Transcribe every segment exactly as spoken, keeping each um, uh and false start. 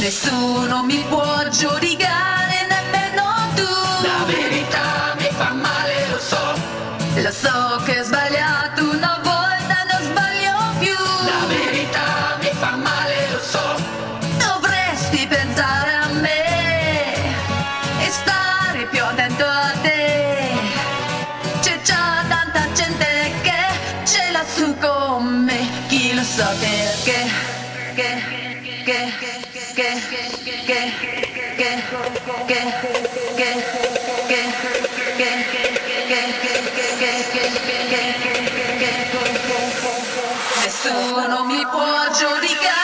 Nessuno mi può giudicare, nemmeno tu. La verità mi fa male, lo so. Lo so che ho sbagliato una volta, non sbaglio più. La verità mi fa male, lo so. Dovresti pensare a me e stare più attento a te. C'è già tanta gente che ce l'ha su con me. Chi lo sa perché? Che, che, che, che, che, che, che, che, nessuno mi può giudicare.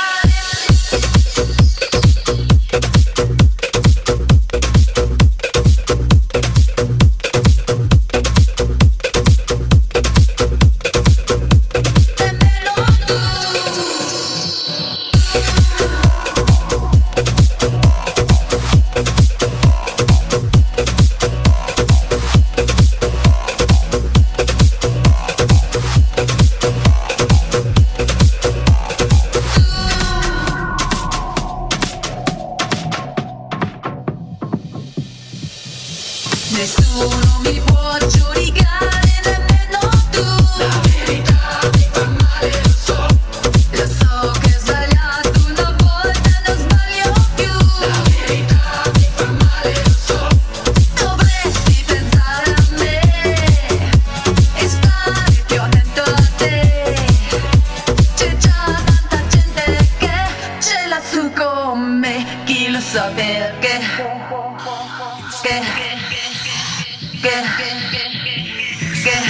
Nessuno mi può giudicare, nemmeno tu. La verità mi fa male, lo so. Lo so che ho sbagliato una volta, non sbaglio più. La verità mi fa male, lo so. Dovresti pensare a me e stare più attento a te. C'è già tanta gente che ce l'ha su con me. Chi lo sa perché? Che Che, che, che, che,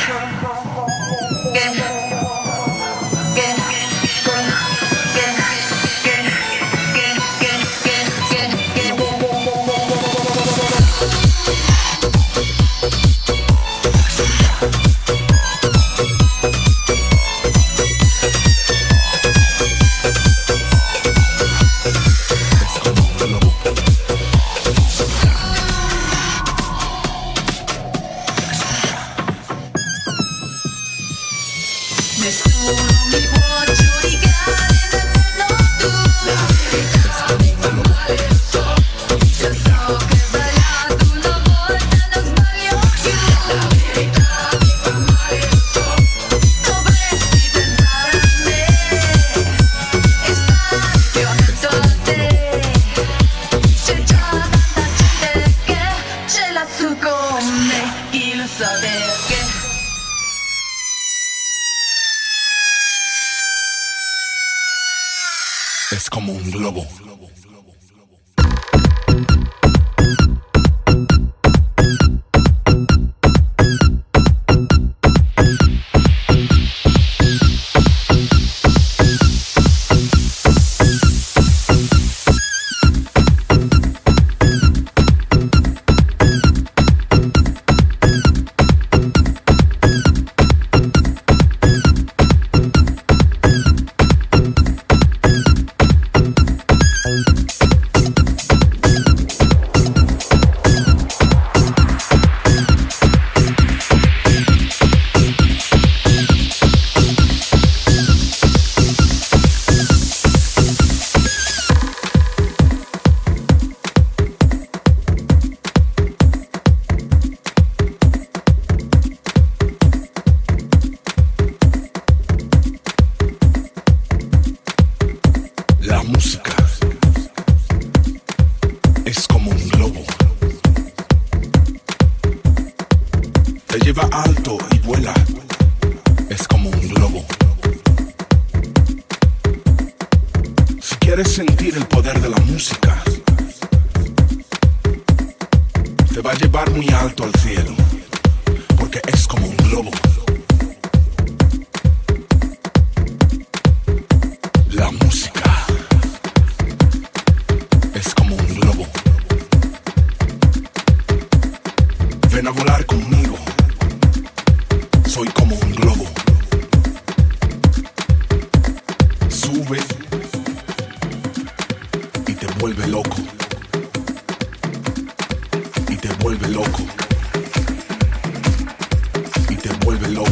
nessuno mi può giudicare, nemmeno tu. La verità mi fa male, lo so. Lo so che ho sbagliato una volta, non sbaglio più. La verità mi fa male, lo so. Dovresti pensare a me e stare più attento a te. C'è già tanta gente che ce l'ha su con me. Chi lo sa perché? Es como un globo. La música es como un globo. Te lleva alto y vuela. Es como un globo. Si quieres sentir el poder de la música, te va a llevar muy alto al cielo, porque es como un globo. La música es como un globo. Ven a volar conmigo. Soy como un globo. Sube y te vuelve loco. Y te vuelve loco. Y te vuelve loco.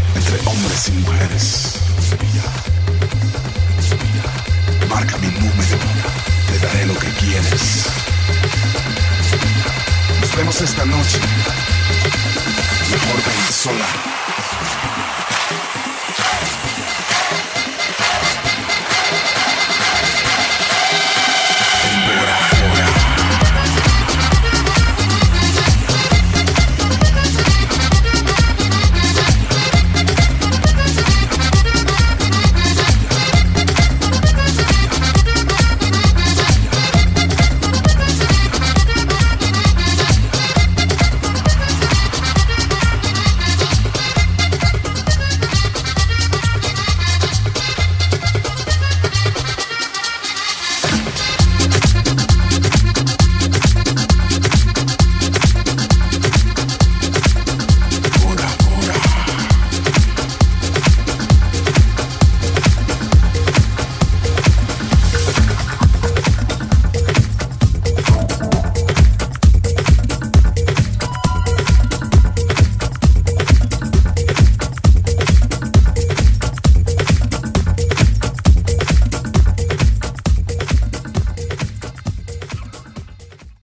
entre hombres y mujeres. Marca mi número, te daré lo que quieres. Nos vemos esta noche. Mejor ven sola.